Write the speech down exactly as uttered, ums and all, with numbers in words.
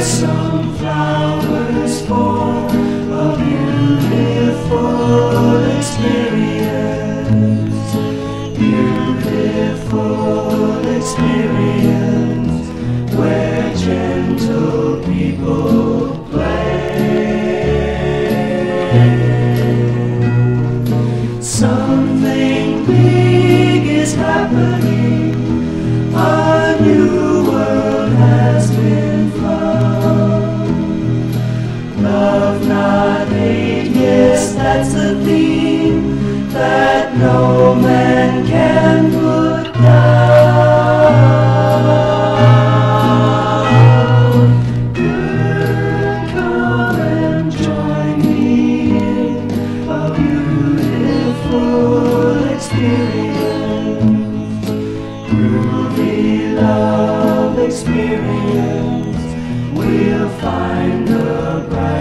some flowers for a beautiful experience, beautiful experience, where gentle people play. Something big is happening, a new world has been found. Love, not hate, yes, that's the theme that no man can put down. Good, come and join me in a beautiful experience, groovy love experience. We'll find the bright